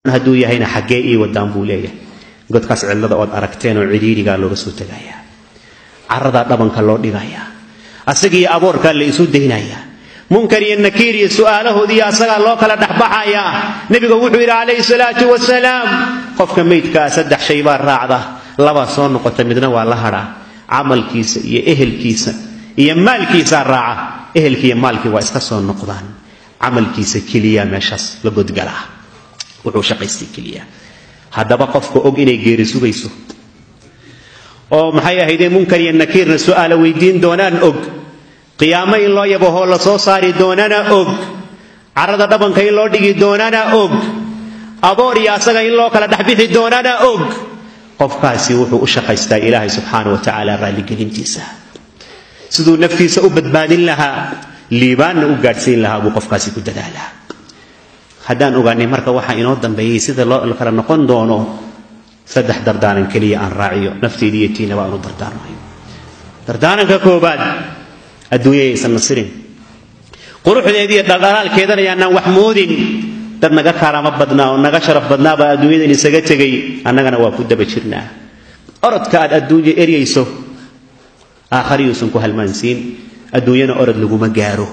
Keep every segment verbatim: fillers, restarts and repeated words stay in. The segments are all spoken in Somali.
هدو يهينا حقيقي ودان بوليه قد كاس علده أود أركتين وعديري قال له رسول تجايا عرض طبعا كله دجايا أسقي أبور كان ليسود دهنايا ممكن النكير سؤاله دي أسقى الله كلا دحبحايا نبي قوله عليه الصلاة والسلام قف كميت كاسد شيبان راعده لبا صون قتمدنا والله هرا عمل كيس يأهل كيس يمال كيس الراعة أهل كي يمال كي واستصون نقضان عمل كيس كليا مشاس لقد جراه وعوش قيستي كليا هذا بقف كأوجيني غير سويسو أو محيا هيدا ممكن ينكير السؤال ويدين دونان أوج قيامة الله يبوه الله صار دونانا أوج عرض طبعا كي الله دقي دونانا أوج أبوري أسقى الله كلا دحبيه دونانا أوج قف كاسي وعوش قيستا إلهي سبحانه وتعالى رالي قلنتيسا سدو نفسي سأبد بان لها ليبان وقارسين لها وقف كاسي كددالها haddaan ogaanay marka waxa inoo dambeeyay sida loo kala noqon doono saddex dardaaran kaliya aan raaciyo nafteedii iyo tiina baan u dardaarmay dardaaranka koobaad adduunyada aysan nasirin quruxdeedii iyo dhaldhalaalkeedana yaanaan wax moodin dad naga karaama badnaa oo naga sharaf badnaa baa adduunyada isaga tegay annagana waa ku daba jirnaa orodka aad adduunyo eriyayso aakhiriyuusan ku halmaansiin adduunyana orod laguma gaaro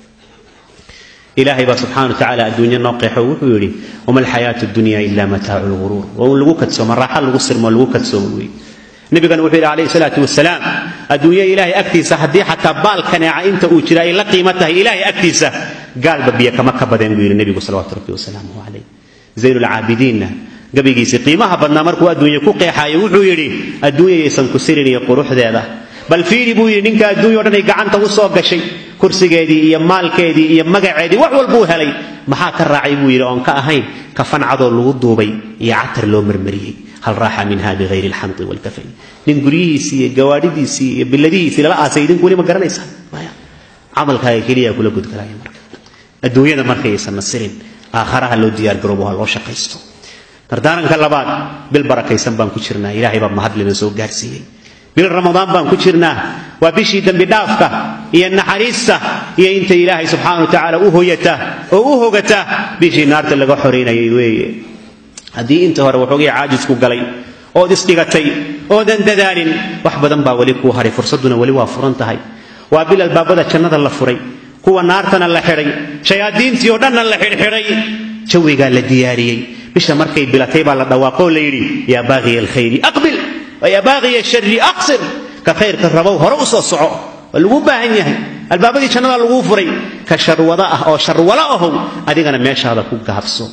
إلهي سبحانه وتعالى الدنيا ناقحه وحوري وما الحياة الدنيا إلا متاع الغرور ولقوك تسوم الراحة لقصر ما لقوك تسوم نبي قال وحوري عليه الصلاة والسلام الدنيا إلهي أكتسة حدي حتى بال كان عينته وشراء إلا قيمته إلهي أكتسة قال ببيا كما كبدين يقول النبي صلى الله عليه وسلم عليه زين العابدين قبل يجي قيمها بدنا مركو الدنيا كوقي حي وحوري الدنيا يسنكسرني يقروح ذا بل في بوي نينك الدنيا ودنا يقعنته وصوب شيء kursigeedii iyo maalkeedii iyo magaceedii wax walba uu helay maxaa ka raacay buu yiri oon ka ahayn kafan cado lagu duubay iyo catar loo marmariyay hal raaxa min hada ghayr alhamd wal kafay nin guriyiisi iyo gawaadidiisi iyo biladiisi la aasaydin kuli ma garanaysa maya amalkaaga kaliya kula gud kalaay marka adduunyada markay aysan nasirin aakhiraha loo diyaar garoobo loo shaqaysto dardaaranka labaad bil barakaysan baan ku jirnaa ilaahay baa mahad lina soo gaarsiiyay bil ramadaan baan ku jirnaa waa bishii dambi dhaafka iyo naxariista iyo inta ilaahay subxaanahu wa ta'ala u hooyata oo u hogata bishii naarta laga xoreynayay weeye hadii inta hore wuxuu caajis ku galay oo isdhigatay oo dan dadaalin wax badan baa wali ku haray fursaduna wali waa furan tahay waa bil albaabada jannada la furay kuwa naartana la xiray shayaadiintii oo dhan la xirxiray jawiga la diyaariyay bisha markay bilatay baa la dhawaaqo la yiri ya baaghi alkhayr aqbil ويا باغي الشر أقصر كخير كالربو هرؤس الصعو والوبا هنيه الباب دي شنو الغفري كشر وضاءه أو شر ولاءه أديك أنا ماشي هذا كوك هفسو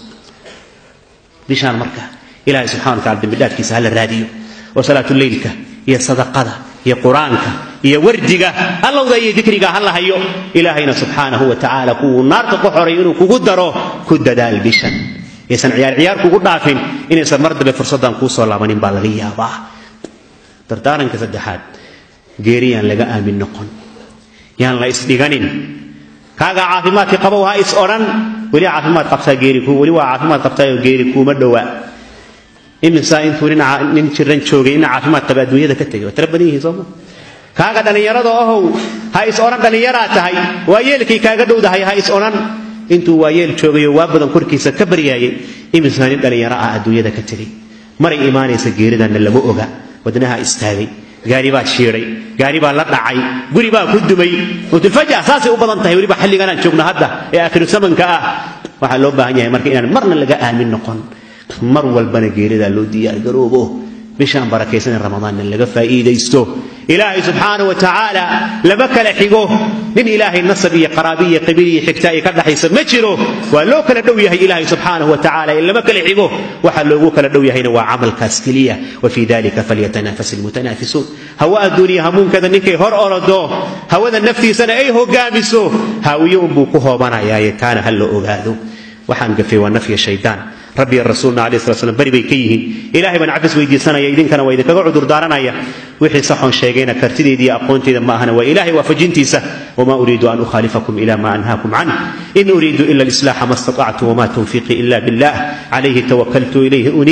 بيشان مركه إلهي سبحانه وتعالى بالله كيس هلا الراديو وصلاة الليل ك هي صدقة هي قرآنك هي وردك الله ذي ذكرك الله هيو إلهينا سبحانه وتعالى كو نار تقحرين كو قدره كد دال بيشان يسن عيار عيار كو قد عارفين إن يسن مرد بفرصة كو صلى من بالغية با dardaaranka saddexaad geeriyaan laga aamin noqon yaan la isdhiganin kaaga caafimaadka qabo ha is oran wali caafimaad qabta geeri ku wali waa caafimaad qabta geeri kuma dhawa imisa intuu nin jiran joogay in caafimaad qaba adduunyada ka tagay tarbanihi soo kaaga dhalinyarada oo ha is oran dhalinyara tahay waa yeelkii kaaga dhowdahay ha is oran intuu waa yeel joogay waa badan korkiisa ka bariyay imisa nin dhalinyara ah adduunyada ka tagay maray iimaanaysa geeridan lama oga ودناها استاغي غاري با شيري غاري با لا دحاي غوري با كدمي وتفجع اساسي u badan tahay wali ba xilligan aan joogno hadda ee akhir samanka ah waxa loo baahan yahay marka inaan marna laga aamin noqon mar walbana geerida loo diyaar garoobo bishaan barakeysan ramadaan laga faa'iideysto ilaahi subhanahu wa ta'ala laba kala xigo nin ilaahi nasab iyo qarabi iyo qabiil iyo xigta ay ka dhaxaysa ma jiro waa loo kala dhow yahay ilaahi subhanahu wa ta'ala laba kala xigo waxa loogu kala dhow yahayna waa amalkaas kaliya wa fi dhalika falyatanafas almutanafisun hawa addunya hamun kada ninkay hor orado hawada naftiisana ay hogaamiso hawiyo buu ku hoobanaya kana hal loo ogaado waxaan gafay waa nafya shaydaan ربي الرسول عليه الصلاة والسلام بري بيكيه إلهي من عفس ويدي سنة يدين كان ويدي كقعد دارنا يا وحي صحون شيئين كرتدي دي أقونتي ما أنا وإلهي وفجنتي سه وما أريد أن أخالفكم إلى ما أنهاكم عنه إن أريد إلا الإصلاح ما استطعت وما توفيقي إلا بالله عليه توكلت إليه أنيب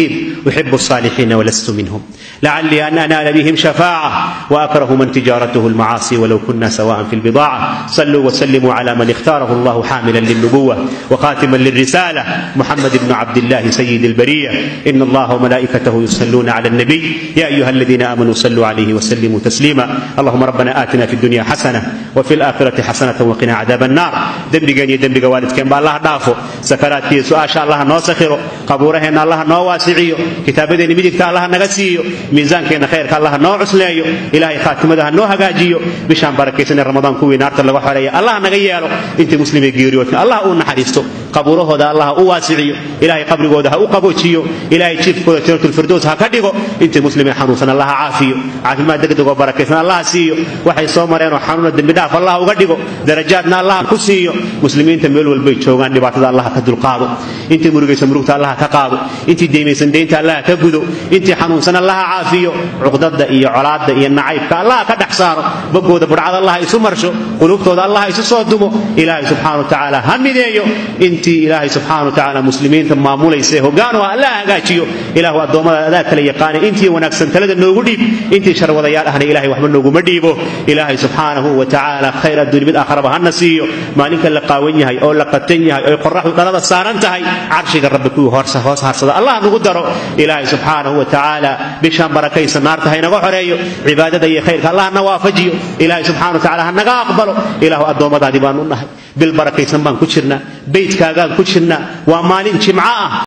أحب الصالحين ولست منهم لعلي أن أنال بهم شفاعة وأكره من تجارته المعاصي ولو كنا سواء في البضاعة. صلوا وسلموا على من اختاره الله حاملا للنبوة وخاتما للرسالة محمد بن عبد الله سيد البرية. إن الله وملائكته يصلون على النبي يا أيها الذين آمنوا صلوا عليه وسلموا تسليما. اللهم ربنا آتنا في الدنيا حسنة وفي الآخرة حسنة وقنا عذاب النار. دنبغاني دنبغا والدكين با الله دافو سكراتي سؤال الله نو سخيرو قبورهنا الله نو واسعيو كتابدين ميدغتا الله نغا سيو ميزانكينا خيرك الله نو عسليو إلهي خاتمدها نو هغاجيو بشان بركيسن رمضان كوي نارتا لغا خوريا الله نغا ييلو انت مسلمي غيريوت الله او نحريستو قبورهودا الله او واسعيو إلهي قبرغودا او قبوجيو إلهي جيفكودا جنة الفردوس ها كدغو انت مسلمي حنوسن الله عافيو عافيما دغدغو بركيسن الله سيو waxay soo mareen oo xanuuna dambi dhaaf Allah uga dhigo darajaadna Allah ku siiyo muslimiinta meel walba ay joogaan dhibaatada Allah ka dulqaado intii murugaysan murugta Allah ka qaado intii deemaysan deynta Allah ka gudo intii xanuunsan Allah caafiyo cuqdada iyo colaadda iyo nacaybka Allah ka dhaxsaaro bagooda burcada Allah isu marsho qulubtooda Allah isu soo dumo Ilaahay subhanahu wa ta'ala hamideeyo intii Ilaahay subhanahu wa ta'ala muslimiinta maamulaysa hoggaan oo Allah hagaajiyo Ilaahu adoomada adaa kala yaqaan intii wanaagsan talada noogu dhiib intii sharwadayaal ahna Ilaahay waxba noogu ma dhiibo إلهي سبحانه وتعالى خير الدنيا بالآخرة بهنا سيو مالك اللقاويني هاي أو لقتني هاي أو قرح وطلب السارنت هاي عرشك الرب كله هرس هرس هرس الله نقدره إلهي سبحانه وتعالى بشام بركيس النار تهي نقول حريو عبادة ي خير الله نوافجيو إلهي سبحانه وتعالى هنقا أقبله إله أدوم ذا دبانون بالبركيس نبان كشرنا بيت كاغان كشرنا ومالين شمعاء